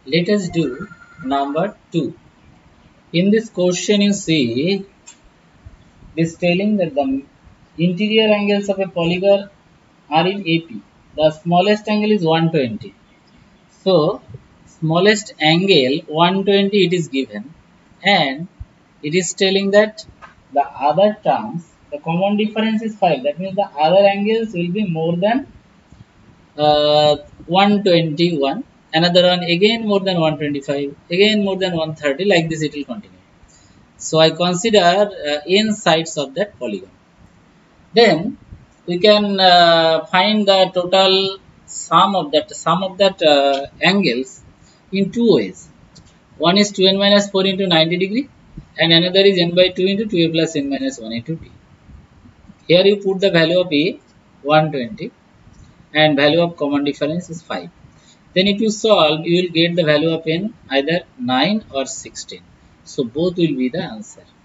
Let us do number 2. In this question you see this telling that the interior angles of a polygon are in AP. The smallest angle is 120. So smallest angle 120 it is given, and it is telling that the other terms, the common difference is 5. That means the other angles will be more than 121, another one again more than 125, again more than 130, like this it will continue. So I consider n sides of that polygon. Then we can find the total sum of that angles in two ways. One is 2n minus 4 into 90 degree, and another is n by 2 into 2a plus n minus 1 into t. Here you put the value of a 120 and value of common difference is 5. Then if you solve, you will get the value of n either 9 or 16. So both will be the answer.